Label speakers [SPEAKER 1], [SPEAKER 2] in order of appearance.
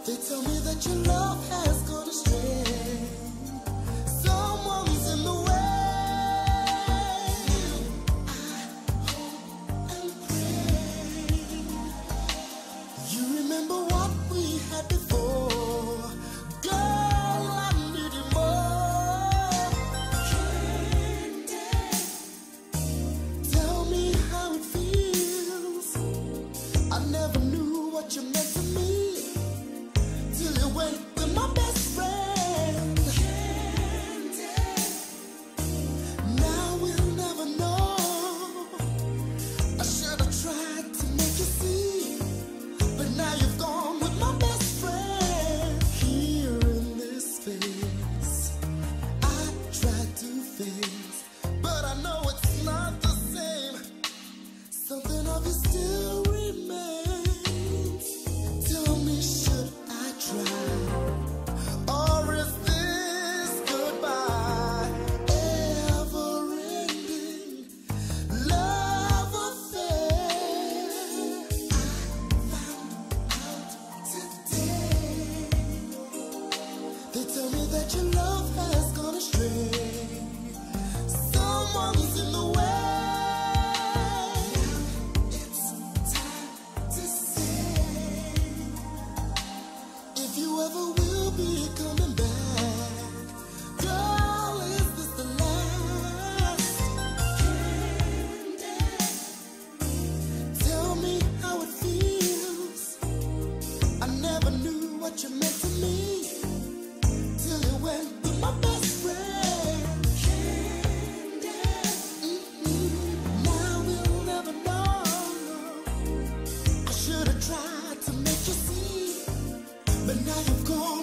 [SPEAKER 1] They tell me that your love has gone astray. Someone's in the way. I hope and pray you remember what we had before. Girl, I need you more. Candy, tell me how it feels. I never knew what you meant to me till you went with my best friend. Candy, now we'll never know. I should have tried to make you see, but now you've gone with my best friend. Here in this space I tried to face, but I know it's not the same. Something of you still remains. Tell me, should I try, or is this goodbye? Ever-ending love affair. I found out today. They tell me that your love has gone astray. Someone's in the way. It's time to say if you ever will be coming back. Girl, is this the last? Candy, tell me how it feels. I never knew what you meant to me till you went with my best friend. Candy, now we'll never know. I should have tried to make you see, but now you've gone